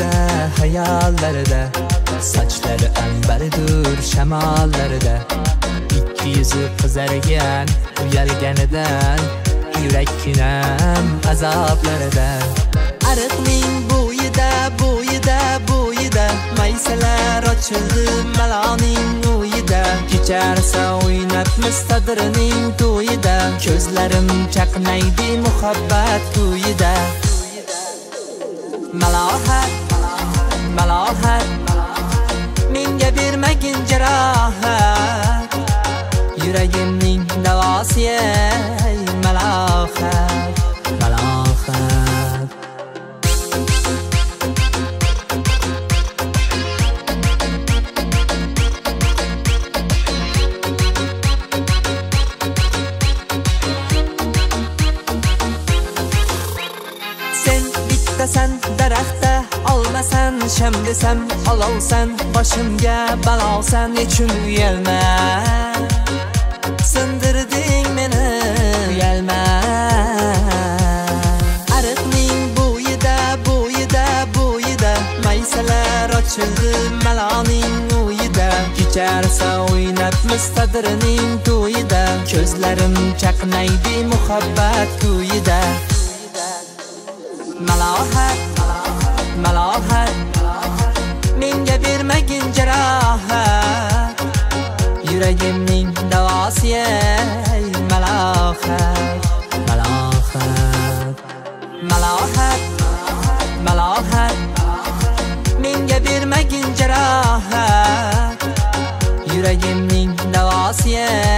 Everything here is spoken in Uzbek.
ko'zlarida, hayollarida, sochlari anbardur shamollarida, ikki yuzi qizargan uyalganidan, yurakkinam azoblaridan. Ariqning bo'yida, bo'yida, bo'yida maysalar ochildi maloning o'yida. Kecharsa o'ynabmiz tadirining to'yida, ko'zlarim chaqnaydi muhabbat to'yida. Malohat, malohat, menga bermagin jarohat, yuragimning davosi ey malohat, malohat. Sen bittasan daraxtda, olmasan sham desam olovsan, boshimga balosan, nechun uyalma, sindirding meni uyalma. Ariqning bo'yida, bo'yida, bo'yida maysalar ochildi maloning o'yida. Kecharsa o'ynabmiz tadirining to'yida, ko'zlarim chaqnaydi muhabbat to'yida. Malohat, malohat, menga bermagin jarohat, yuragimning davosi ey malohat, malohat. Malohat, malohat, menga bermagin jarohat, yuragimning davosi ey